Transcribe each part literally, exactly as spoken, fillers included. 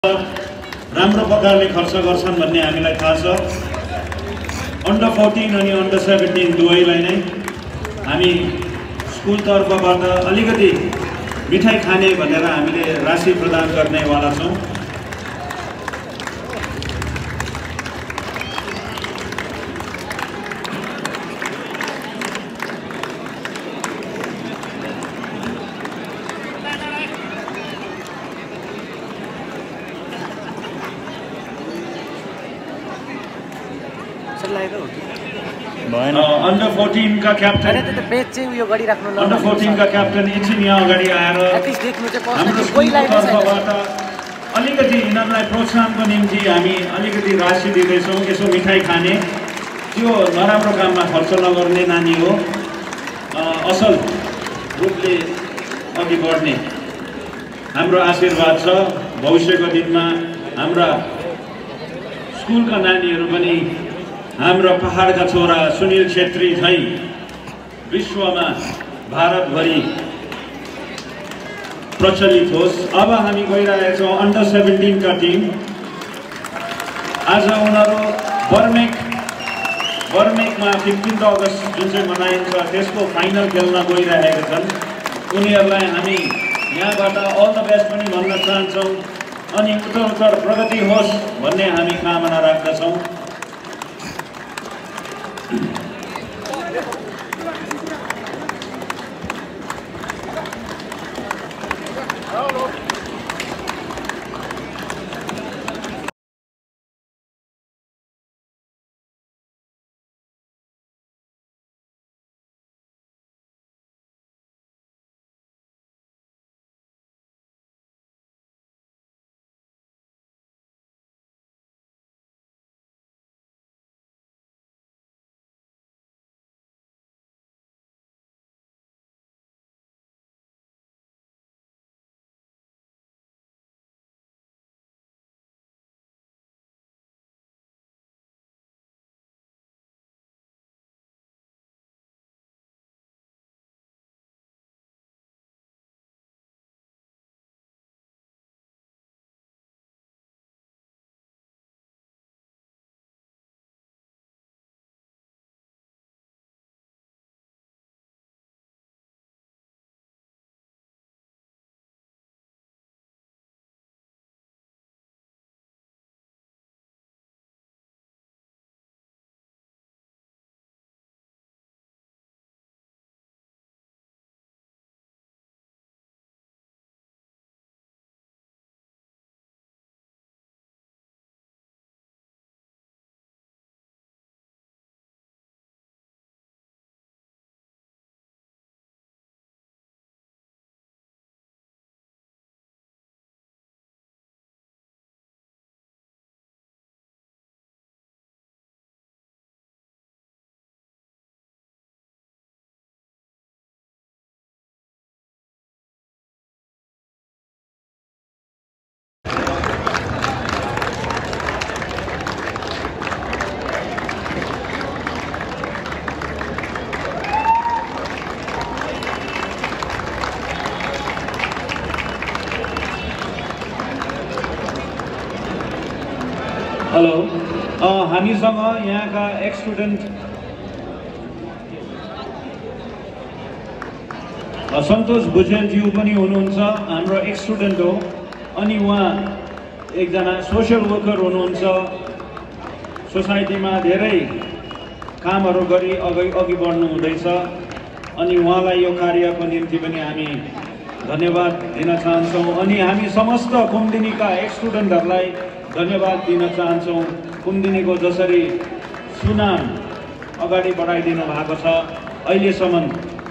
राम्रो प्रकारले खर्च गर्छन् भन्ने हामीलाई थाहा छ। अन्डर फोर्टीन अनि अन्डर सेभेन्टीन दुवैलाई नै हामी स्कुल तर्फबाट अलिकति मिठाई खाने भनेर हामीले राशि प्रदान गर्नेवाला छौँ। अन्डर फोर्टीन का क्याप्टन अन्डर फोर्टीन का क्याप्टन एकछिन यहाँ अगाडि आएर हाम्रो स्कुलको तर्फबाट अलिकति यिनीहरूलाई प्रोत्साहनको निम्ति हामी अलिकति राशि दिँदैछौँ। यसो मिठाई खाने, त्यो नराम्रो काममा खर्च नगर्ने नानी हो, असल रूपले अघि बढ्ने हाम्रो आशीर्वाद छ। भविष्यको दिनमा हाम्रा स्कुलका नानीहरू पनि हाम्रो पहाडका छोरा सुनिल छेत्री झैं विश्वमा भारतभरि प्रचलित होस्। अब हामी गइरहेका छौँ अन्डर सेभेन्टीन का टिम। आज उनीहरू बर्मेक बर्मेकमा फिफ्टिन्थ अगस्त जुन चाहिँ मनाइन्छ त्यसको फाइनल खेल्न गइरहेका छन्। उनीहरूलाई हामी यहाँबाट अल द बेस्ट पनि भन्न चाहन्छौँ अनि उत्तरोत्तर प्रगति होस् भन्ने हामी कामना राख्दछौँ। हेलो, हामीसँग यहाँका एक्स स्टुडेन्ट सन्तोष भुजेलज्यू पनि हुनुहुन्छ। हाम्रो एक्स स्टुडेन्ट हो अनि उहाँ एकजना सोसियल वर्कर हुनुहुन्छ। सोसाइटीमा धेरै कामहरू गरी अघि अघि बढ्नु हुँदैछ अनि उहाँलाई यो कार्यको निम्ति पनि हामी धन्यवाद दिन चाहन्छौँ। अनि हामी समस्त कुमुदिनीका एक्स स्टुडेन्टहरूलाई धन्यवाद दिन चाहन्छौँ। कुमुदिनीको जसरी सुनाम अगाडि बढाइदिनु भएको छ अहिलेसम्म।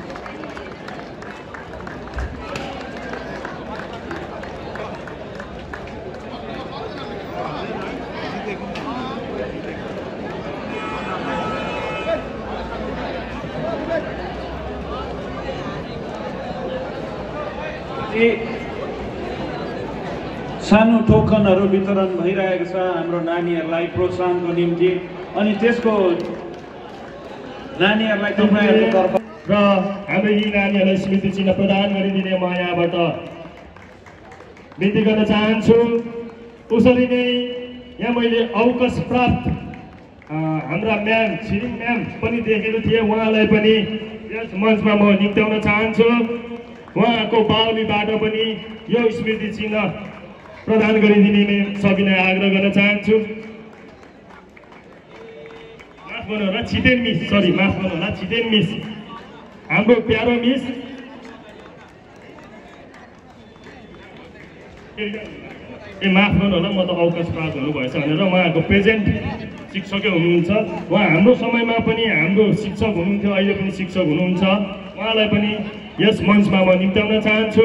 सानो टोकनहरू वितरण भइरहेको छ हाम्रो नानीहरूलाई प्रोत्साहनको निम्ति अनि त्यसको नानीहरूलाई तपाईँहरूको तर्फ र हाम्रो यी नानीहरूलाई स्मृति चिन्ह प्रदान गरिदिने म यहाँबाट बिन्ती गर्न चाहन्छु। उसरी नै यहाँ मैले अवकाश प्राप्त हाम्रा म्याम छिरिङ म्याम पनि देखेको थिएँ। उहाँलाई पनि यस मञ्चमा म निम्त्याउन चाहन्छु। उहाँको बाहुलीबाट पनि यो स्मृति चिन्ह प्रदान गरिदिने सविनय आग्रह गर्न चाहन्छु। माफ गर्नु होला छितेन मिस, सरी माफ गर्नु होला छितेन मिस, हाम्रो प्यारो मिस ए माफ गर्नु होला, म त अवकाश प्राप्त हुनुभएछ भनेर उहाँको प्रेजेन्ट शिक्षकै हुनुहुन्छ। उहाँ हाम्रो समयमा पनि हाम्रो शिक्षक हुनुहुन्थ्यो, अहिले पनि शिक्षक हुनुहुन्छ। उहाँलाई पनि यस मञ्चमा म निम्त्याउन चाहन्छु।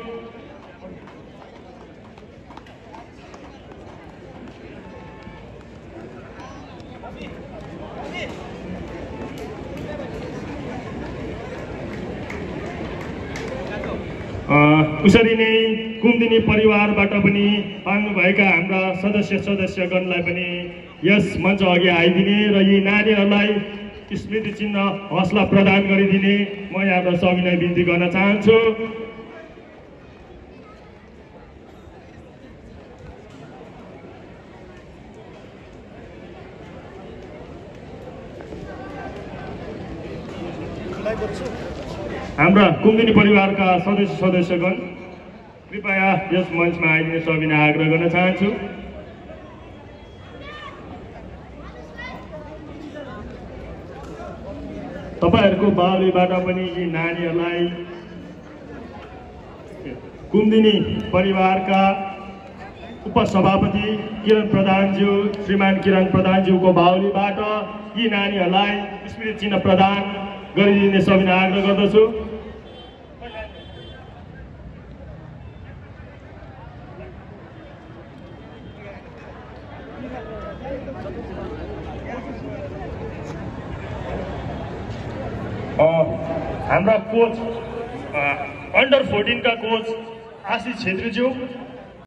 उसरी नै कुमुदिनी परिवारबाट पनि पाल्नुभएका हाम्रा सदस्य सदस्यगणलाई पनि यस मञ्च अघि आइदिने र यी नानीहरूलाई स्मृति चिन्ह हौसला प्रदान गरिदिने म यहाँबाट सविनय बिन्ती गर्न चाहन्छु। हाम्रा कुमुदिनी परिवारका सदस्य सदस्यगण कृपया यस मञ्चमा आइदिने सविनय आग्रह गर्न चाहन्छु। तपाईहरूको बाहुलीबाट पनि यी नानीहरूलाई कुमुदिनी परिवारका उपसभापति किरण प्रधानज्यू श्रीमान किरण प्रधानज्यूको बाहुलीबाट यी नानीहरूलाई स्मृति चिन्ह प्रदान गरिदिने सविनय आग्रह गर्दछु। हाम्रा कोच अन्डर फोर्टिन का कोच आशिष छेत्रीज्यू